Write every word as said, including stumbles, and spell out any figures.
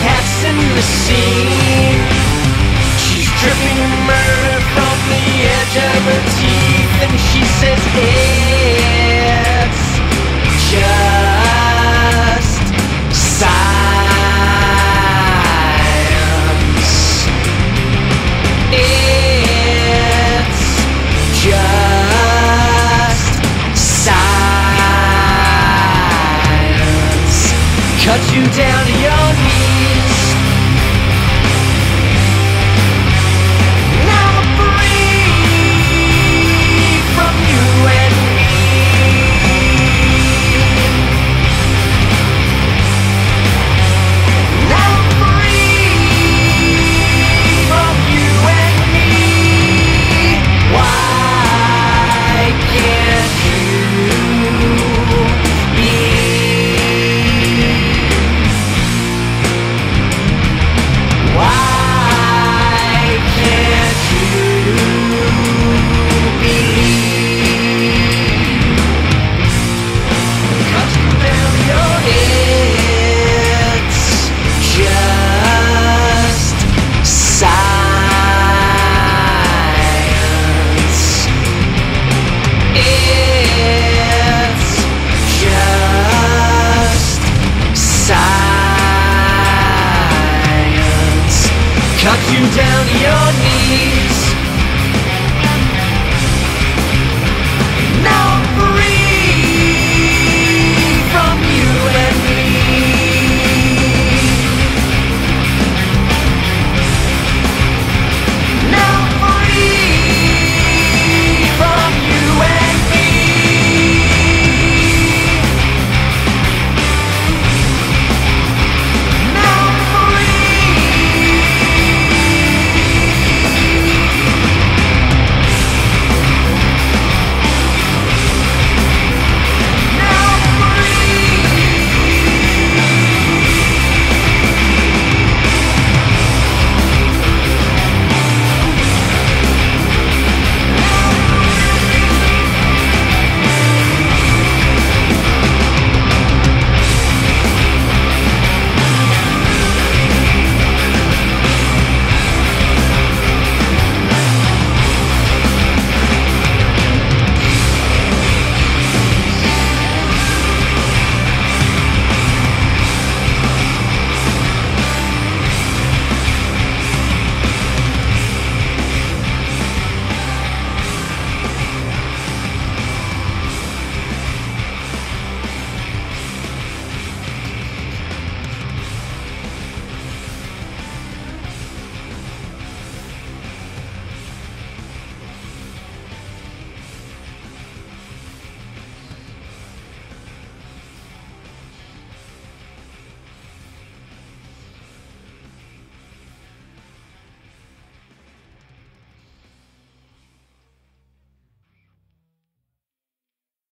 cat's in the scene. She's dripping murder from the edge of her teeth, and she says it's just science. It's just science. Cut you down to your knees. Now I'm free from you and me. Now I'm free from you and me. Why can't you believe? Why can't you believe? Cut you down your heads. Just science. It's just science. Cut you down to your knees.